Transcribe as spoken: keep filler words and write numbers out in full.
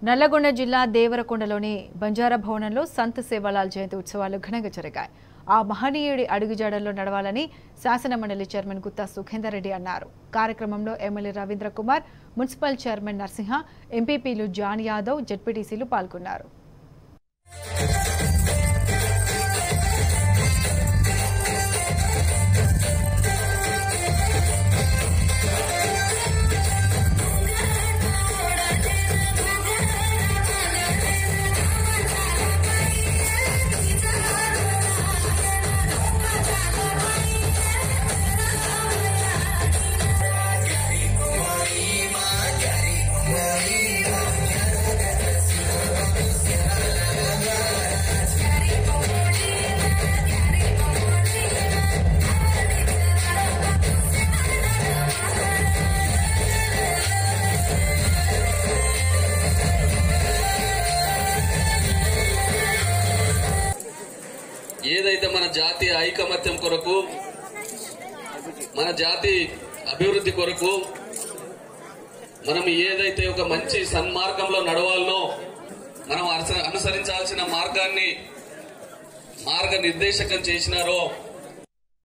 నల్లగొండ జిల్లా దేవరకొండలోని బంజారా భవనంలో సంత్ సేవాలాల్ జయంతి ఉత్సవాలు ఘనంగా జరిగాయి. ఆ మహనీయుడి అడుగుజాడల్లో నడవాలని శాసన మండలి చైర్మన్ గుత్తా సుఖేందర్ రెడ్డి అన్నారు. కార్యక్రమంలో MLA Ravindra Kumar, municipal chairman Narasimha, ఎంపీపీలు జాన్ యాదవ్, జెడ్పీటీసీలు పాల్గొన్నారు. ఏదైతే మన జాతి ఐకమత్యం కొరకు, మన జాతి అభివృద్ధి కొరకు మనం ఏదైతే ఒక మంచి సన్మార్గంలో నడవాలనో, మనం అనుసరించాల్సిన మార్గాన్ని మార్గ నిర్దేశకం చేసినారో